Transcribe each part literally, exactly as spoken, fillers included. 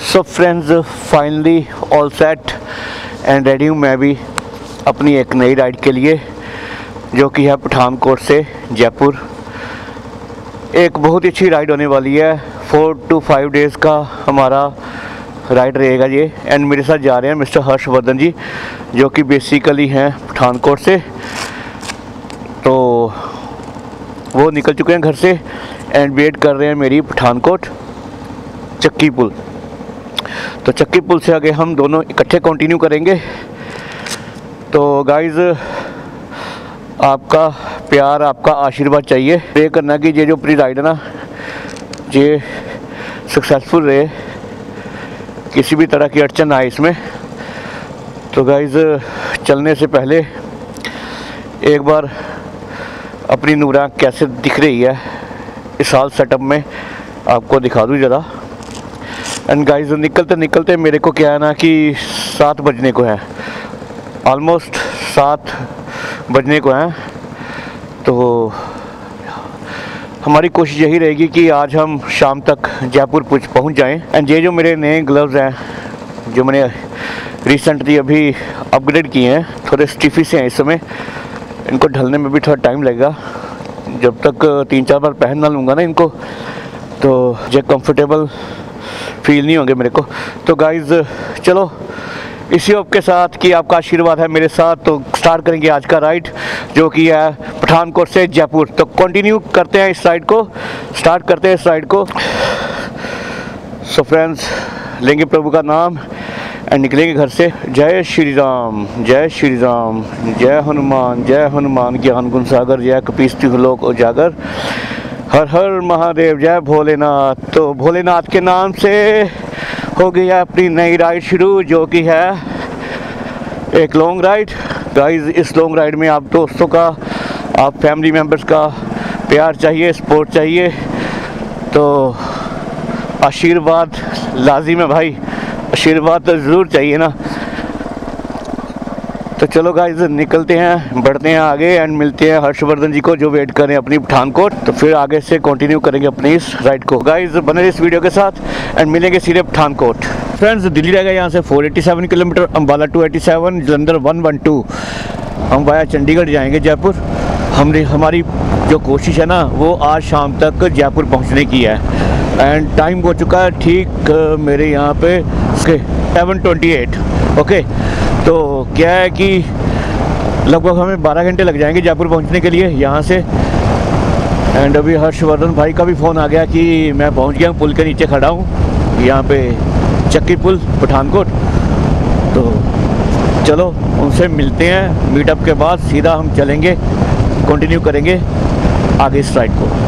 So friends, finally all set and ready हूँ मैं भी अपनी एक नई राइड के लिए, जो कि है पठानकोट से जयपुर। एक बहुत ही अच्छी राइड होने वाली है। फोर टू फाइव डेज़ का हमारा राइड रहेगा ये। एंड मेरे साथ जा रहे हैं मिस्टर हर्षवर्धन जी, जो कि बेसिकली हैं पठानकोट से। तो वो निकल चुके हैं घर से एंड वेट कर रहे हैं मेरी पठानकोट चक्की पुल। तो चक्की पुल से आगे हम दोनों इकट्ठे कंटिन्यू करेंगे। तो गाइज़, आपका प्यार, आपका आशीर्वाद चाहिए। प्रे करना कि ये जो प्री राइड है ना, ये सक्सेसफुल रहे, किसी भी तरह की अड़चन आए इसमें। तो गाइज़, चलने से पहले एक बार अपनी नूरा कैसे दिख रही है इस साल सेटअप में आपको दिखा दूँ ज़रा। एंड गाइज़, निकलते निकलते मेरे को क्या है ना कि सात बजने को है, ऑलमोस्ट सात बजने को हैं। तो हमारी कोशिश यही रहेगी कि आज हम शाम तक जयपुर पहुंच जाएं। एंड ये जो मेरे नए ग्लव्स हैं, जो मैंने रिसेंटली अभी अपग्रेड किए हैं, थोड़े स्टिफी से हैं इस समय, इनको ढलने में भी थोड़ा टाइम लगेगा। जब तक तीन चार बार पहन ना लूँगा ना इनको, तो ये कंफर्टेबल फील नहीं होंगे मेरे को। तो गाइज़, चलो इसी होप के साथ कि आपका आशीर्वाद है मेरे साथ, तो स्टार्ट करेंगे आज का राइड, जो कि है पठानकोट से जयपुर। तो कंटिन्यू करते हैं इस राइड को, स्टार्ट करते हैं इस राइड को। सो फ्रेंड्स, लेंगे प्रभु का नाम एंड निकलेंगे घर से। जय श्री राम, जय श्री राम, जय हनुमान, जय हनुमान ज्ञान गुण सागर, जय कपीस लोक उजागर, हर हर महादेव, जय भोलेनाथ। तो भोलेनाथ के नाम से हो गया अपनी नई राइड शुरू, जो कि है एक लॉन्ग राइड। गाइस, इस लॉन्ग राइड में आप दोस्तों का, आप फैमिली मेम्बर्स का प्यार चाहिए, सपोर्ट चाहिए। तो आशीर्वाद लाजिम है भाई, आशीर्वाद तो ज़रूर चाहिए ना। तो चलो गाइज, निकलते हैं, बढ़ते हैं आगे एंड मिलते हैं हर्षवर्धन जी को, जो वेट कर रहे हैं अपनी पठानकोट। तो फिर आगे से कंटिन्यू करेंगे अपनी इस राइड को। गाइज, बने रहिए इस वीडियो के साथ एंड मिलेंगे सीधे पठानकोट। फ्रेंड्स, दिल्ली रहेगा यहाँ से four eighty seven kilometre, Ambala two eighty seven, Jalandhar one one two. हम वाया चंडीगढ़ जाएंगे जयपुर। हमने हमारी जो कोशिश है ना, वो आज शाम तक जयपुर पहुँचने की है। एंड टाइम हो चुका है ठीक मेरे यहाँ पे सेवन ट्वेंटी एट। ओके, तो क्या है कि लगभग हमें बारह घंटे लग जाएंगे जयपुर पहुंचने के लिए यहाँ से। एंड अभी हर्षवर्धन भाई का भी फ़ोन आ गया कि मैं पहुंच गया हूँ, पुल के नीचे खड़ा हूँ यहाँ पे, चक्की पुल पठानकोट। तो चलो उनसे मिलते हैं। मीटअप के बाद सीधा हम चलेंगे, कंटिन्यू करेंगे आगे इस राइड को।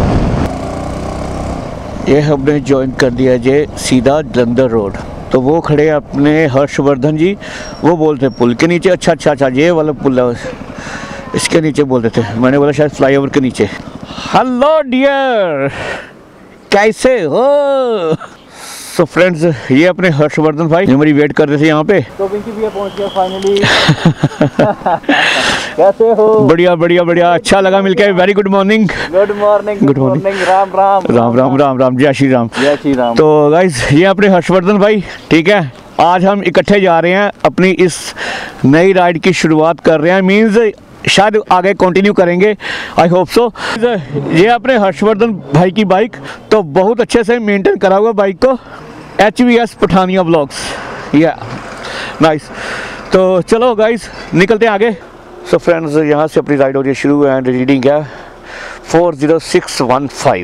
ये हमने ज्वाइन कर दिया जे सीधा जलंधर रोड। तो वो खड़े अपने हर्षवर्धन जी, वो बोलते पुल के नीचे। अच्छा अच्छा अच्छा, ये वाला पुल है, इसके नीचे बोलते थे। मैंने बोला शायद फ्लाईओवर के नीचे। हेलो डियर, कैसे हो? सो फ्रेंड्स, ये अपने हर्षवर्धन भाई हमारी वेट कर रहे थे यहाँ पे। तो पिंकी भैया पहुँच गया फाइनली। कैसे हो? बढ़िया बढ़िया बढ़िया, अच्छा लगा मिलके। Very good morning. Good morning, good morning. Ram Ram Ram Ram Ram Ram, जय श्री राम, जय श्री राम। तो गाइस, ये अपने हर्षवर्धन भाई, ठीक है। आज हम इकट्ठे जा रहे हैं, अपनी इस नई राइड की शुरुआत कर रहे हैं। मीन्स शायद आगे कंटिन्यू करेंगे, आई होप सो। ये अपने हर्षवर्धन भाई की बाइक, तो बहुत अच्छे से मेंटेन करा हुआ बाइक को, H V S Pathania vlogs, या नाइस। तो चलो गाइस, निकलते हैं आगे। सो फ्रेंड्स, यहाँ से अपनी राइड हो रही है शुरू एंड रीडिंग है four zero six one five.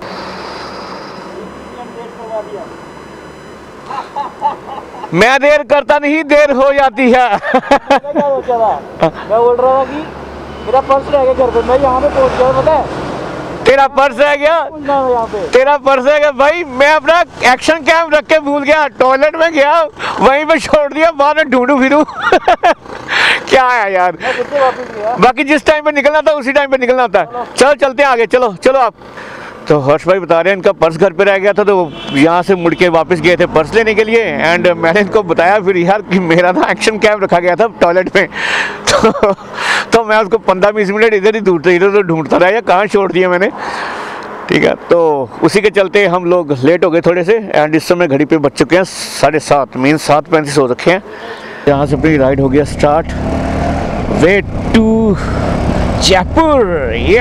मैं देर करता नहीं, देर हो जाती है। क्या हो चला? मैं बोल रहा था कि मेरा पर्स रह गया घर पे, मैं यहाँ पे पहुँच गया, पता है? तेरा पर्स है क्या? यहाँ पे तेरा पर्स है क्या भाई? मैं अपना एक्शन कैम रख के भूल गया, टॉयलेट में गया, वहीं पे छोड़ दिया, बाद में ढूंढू फिरू। क्या है यार, बाकी जिस टाइम पे निकलना था उसी टाइम पे निकलना होता है। चलो चलते हैं आगे, चलो चलो आप। तो हर्ष भाई बता रहे हैं इनका पर्स घर पे रह गया था, तो यहाँ से मुड़ के वापस गए थे पर्स लेने के लिए। एंड मैंने इनको बताया फिर यार कि मेरा ना एक्शन कैम रखा गया था टॉयलेट में। तो, तो मैं उसको पंद्रह बीस मिनट इधर ही ढूंढता इधर तो ढूंढता रहा, या कहाँ छोड़ दिया मैंने। ठीक है, तो उसी के चलते हम लोग लेट हो गए थोड़े से। एंड इस समय घड़ी पे बज चुके हैं साढ़े सात, मीन सात पैंतीस हो रखे हैं। यहाँ से अपनी राइड हो गया स्टार्ट, वे टू जयपुर। या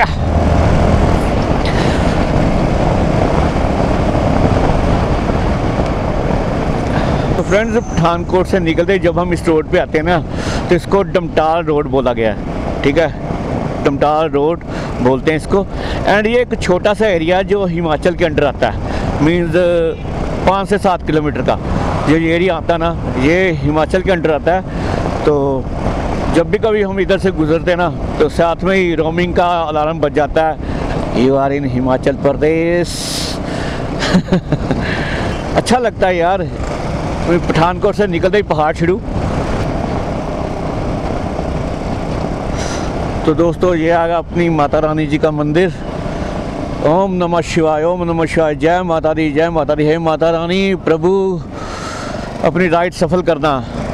तो फ्रेंड्स, पठानकोट से निकलते जब हम इस रोड पे आते हैं ना, तो इसको डमटाल रोड बोला गया है। ठीक है, डमटाल रोड बोलते हैं इसको। एंड ये एक छोटा सा एरिया जो हिमाचल के अंडर आता है, मीन्स पाँच से सात किलोमीटर का जो ये एरिया आता है ना, ये हिमाचल के अंडर आता है। तो जब भी कभी हम इधर से गुजरते हैं ना, तो साथ में ही रोमिंग का अलार्म बज जाता है, you are in Himachal Pradesh. अच्छा लगता है यार, पठानकोट से निकलते ही पहाड़ छिड़ू। तो दोस्तों, ये आ गया अपनी माता रानी जी का मंदिर। ओम नमः शिवाय, ओम नमः शिवाय, जय माता दी, जय माता दी। हे माता रानी, प्रभु अपनी राइड सफल करना।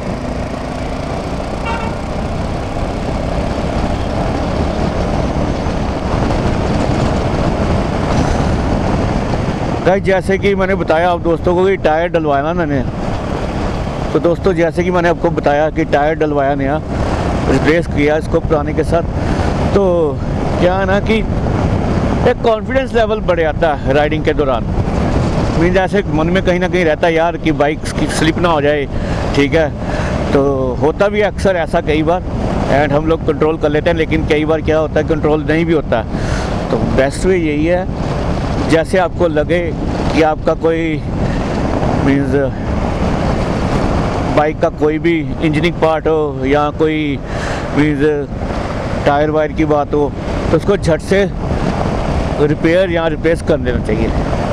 गाइस, जैसे कि मैंने बताया आप दोस्तों को कि टायर डलवाया ना मैंने, तो दोस्तों जैसे कि मैंने आपको बताया कि टायर डलवाया नया, रिप्लेस किया इसको पुराने के साथ। तो क्या है ना कि एक कॉन्फिडेंस लेवल बढ़ जाता है राइडिंग के दौरान। मीन जैसे मन में कहीं ना कहीं रहता है यार कि बाइक की स्लिप ना हो जाए। ठीक है, तो होता भी अक्सर ऐसा कई बार, एंड हम लोग कंट्रोल कर लेते हैं, लेकिन कई बार क्या होता है कंट्रोल नहीं भी होता है। तो बेस्ट वे यही है, जैसे आपको लगे कि आपका कोई मीन्स बाइक का कोई भी इंजनिंग पार्ट हो या कोई मीन्स टायर वायर की बात हो, तो उसको झट से रिपेयर या रिप्लेस कर देना चाहिए।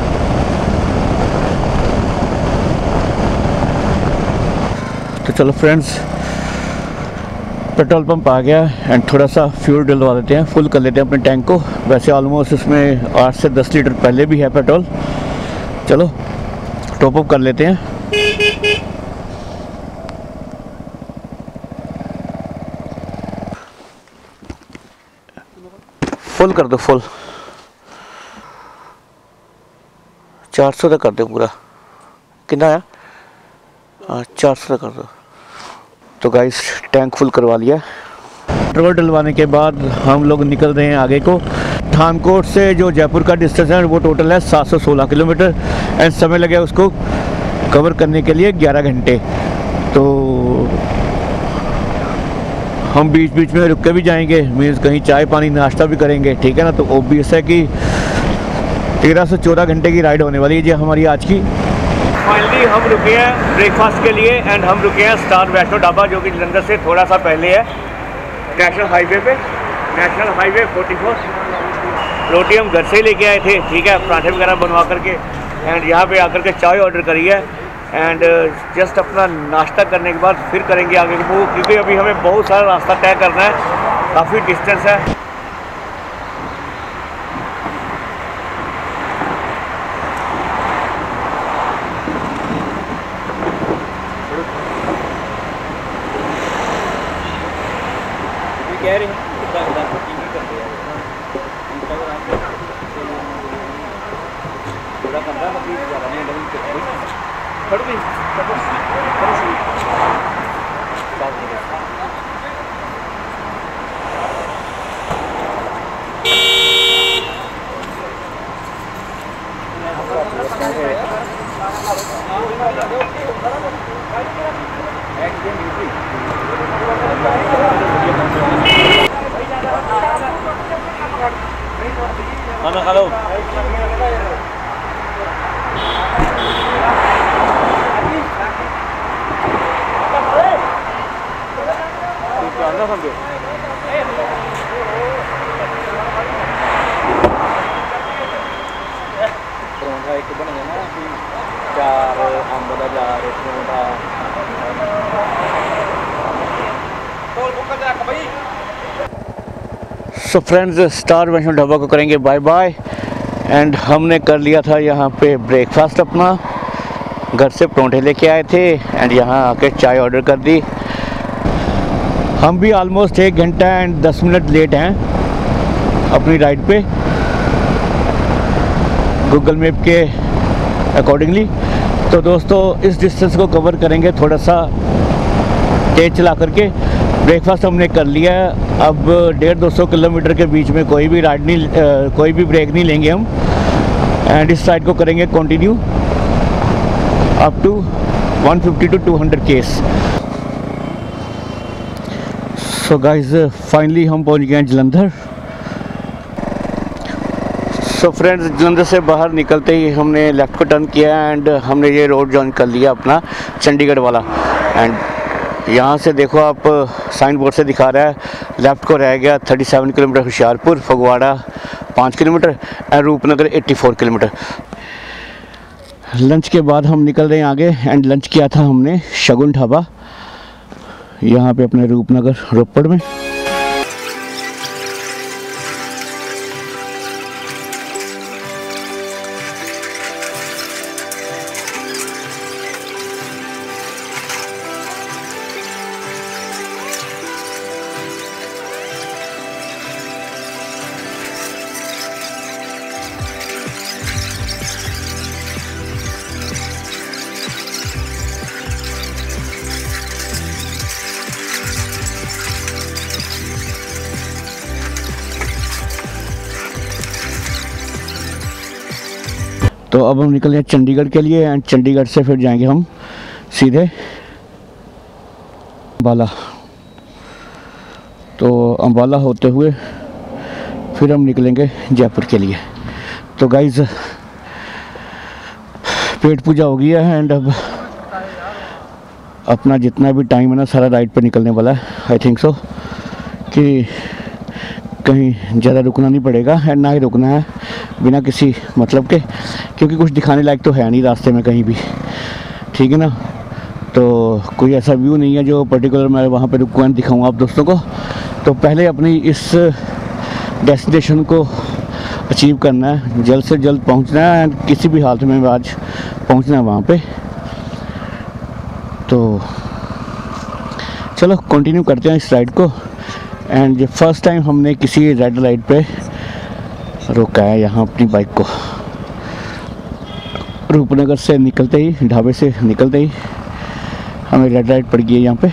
तो चलो फ्रेंड्स, पेट्रोल पंप आ गया एंड थोड़ा सा फ्यूल डलवा देते हैं, फुल कर लेते हैं अपने टैंक को। वैसे ऑलमोस्ट इसमें आठ से दस लीटर पहले भी है पेट्रोल। चलो टॉप अप कर लेते हैं। फुल कर दो, फुल चार सौ तक कर दो पूरा। कितना आया? हाँ, चार सौ तक कर दो। तो गाइस, टैंक फुल करवा लिया। पेट्रोल डलवाने के बाद हम लोग निकल रहे हैं आगे को। पठानकोट से जो जयपुर का डिस्टेंस है वो टोटल है सात सौ सोलह किलोमीटर एंड समय लगे उसको कवर करने के लिए ग्यारह घंटे। तो हम बीच बीच में रुक के भी जाएंगे, मीन्स कहीं चाय पानी नाश्ता भी करेंगे। ठीक है ना, तो ऑब्वियस है कि तेरह से चौदह घंटे की राइड होने वाली है जी हमारी आज की। फाइनली हम रुके हैं ब्रेकफास्ट के लिए एंड हम रुके हैं स्टार वैष्णो ढाबा, जो कि जलंधर से थोड़ा सा पहले है, नेशनल हाईवे पे, नेशनल हाईवे चौवालीस। रोटी हम घर से ही लेके आए थे, ठीक है, पराठे वगैरह बनवा करके, एंड यहाँ पे आकर के चाय ऑर्डर करी है एंड जस्ट अपना नाश्ता करने के बाद फिर करेंगे आगे को मूव, क्योंकि अभी हमें बहुत सारा रास्ता तय करना है, काफ़ी डिस्टेंस है। कह रहे हैं थोड़ा पंद्रह मिनट ज़्यादा नहीं खड़ गई। खाना खा लो। परौंठा एक बन गया ना, चार अंब का जार परौंठा। So friends, star Vaishno dhaba को करेंगे बाय बाय एंड हमने कर लिया था यहाँ पे ब्रेकफास्ट अपना। घर से परोंठे लेके आए थे एंड यहाँ आके चाय ऑर्डर कर दी। हम भी ऑलमोस्ट एक घंटा एंड दस मिनट लेट हैं अपनी राइड पे। गूगल मैप के अकॉर्डिंगली। तो दोस्तों इस डिस्टेंस को कवर करेंगे थोड़ा सा तेज चला करके। ब्रेकफास्ट हमने कर लिया है। अब डेढ़ दो सौ किलोमीटर के बीच में कोई भी राइड नहीं, आ, कोई भी ब्रेक नहीं लेंगे हम। एंड इस साइड को करेंगे continue up to one fifty to two hundred केस। सो गाइस फाइनली हम पहुंच गए हैं जलंधर। सो फ्रेंड्स जलंधर से बाहर निकलते ही हमने लेफ़्ट को टर्न किया एंड हमने ये रोड जॉइन कर लिया अपना चंडीगढ़ वाला। एंड यहाँ से देखो आप साइन बोर्ड से दिखा रहा है लेफ़्ट को रह गया सैंतीस किलोमीटर होशियारपुर, फगवाड़ा पाँच किलोमीटर एंड रूपनगर चौरासी किलोमीटर। लंच के बाद हम निकल रहे हैं आगे एंड लंच किया था हमने शगुन ढाबा यहाँ पे अपने रूपनगर रोपड़ में। तो अब हम निकल रहे हैं चंडीगढ़ के लिए एंड चंडीगढ़ से फिर जाएंगे हम सीधे अम्बाला। तो अम्बाला होते हुए फिर हम निकलेंगे जयपुर के लिए। तो गाइज़ पेट पूजा हो गई है एंड अब अपना जितना भी टाइम है ना सारा राइड पे निकलने वाला है। आई थिंक सो कि कहीं ज़्यादा रुकना नहीं पड़ेगा एंड ना ही रुकना है बिना किसी मतलब के, क्योंकि कुछ दिखाने लायक तो है नहीं रास्ते में कहीं भी, ठीक है ना। तो कोई ऐसा व्यू नहीं है जो पर्टिकुलर मैं वहाँ पे रुकूँ एंड दिखाऊँ आप दोस्तों को। तो पहले अपनी इस डेस्टिनेशन को अचीव करना है, जल्द से जल्द पहुँचना है एंड किसी भी हालत में आज पहुँचना है वहाँ पे। तो चलो कंटिन्यू करते हैं इस राइड को। एंड फर्स्ट टाइम हमने किसी रेड लाइट पे रोका है यहाँ अपनी बाइक को। रूपनगर से निकलते ही, ढाबे से निकलते ही हमें रेड लाइट पड़ गई है यहाँ पे।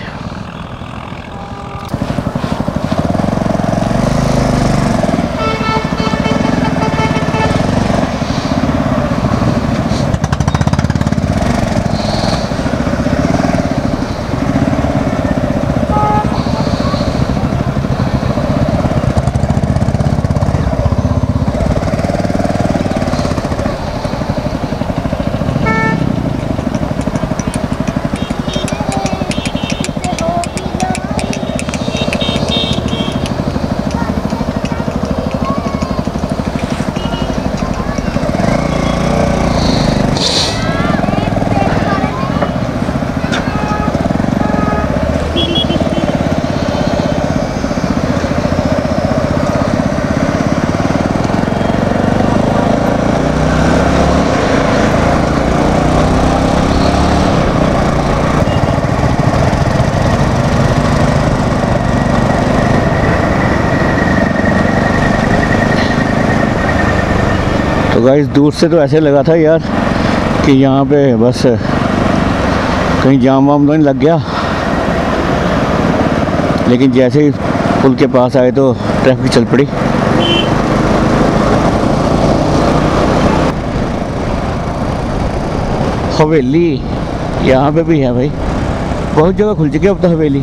तो गाइस दूर से तो ऐसे लगा था यार कि यहाँ पे बस कहीं जाम वाम तो नहीं लग गया, लेकिन जैसे ही पुल के पास आए तो ट्रैफिक चल पड़ी। हवेली यहाँ पे भी है भाई, बहुत जगह खुल चुकी है अब तो हवेली।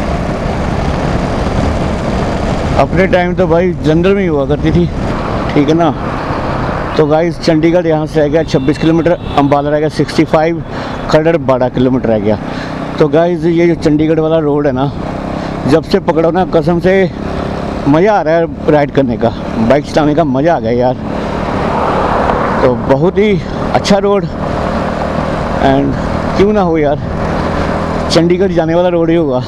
अपने टाइम तो भाई जलंधर में ही हुआ करती थी, ठीक है ना। तो गाइस चंडीगढ़ यहाँ से रह गया छब्बीस किलोमीटर, अम्बाला रह गया पैंसठ, खरड़ बारह किलोमीटर रह गया। तो गाइस ये जो चंडीगढ़ वाला रोड है ना, जब से पकड़ो ना कसम से मज़ा आ रहा है राइड करने का, बाइक चलाने का मज़ा आ गया यार। तो बहुत ही अच्छा रोड एंड क्यों ना हो यार, चंडीगढ़ जाने वाला रोड ही होगा।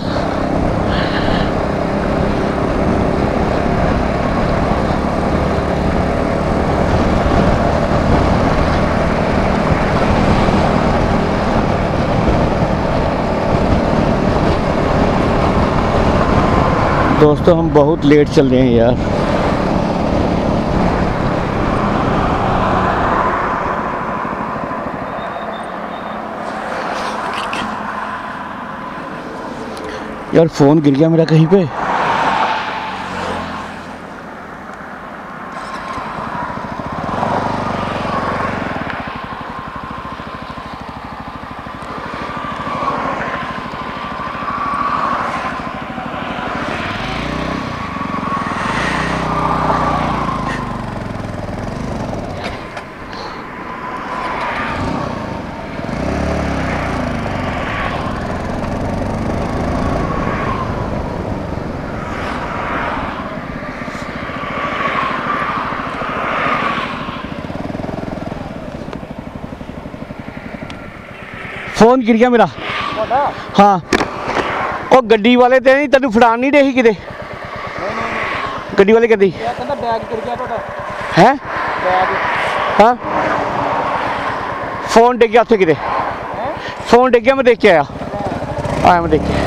दोस्तों हम बहुत लेट चल रहे हैं यार। यार फ़ोन गिर गया मेरा कहीं पे। फोन गिर गया मेरा। हाँ वो गड्डी वाले ते नहीं तेन फड़ा नहीं रही कि गड्डी वाले कहती है। हाँ फोन डिग गया उत्थे कि फोन डिग गया मैं देख के आया आया मैं देख के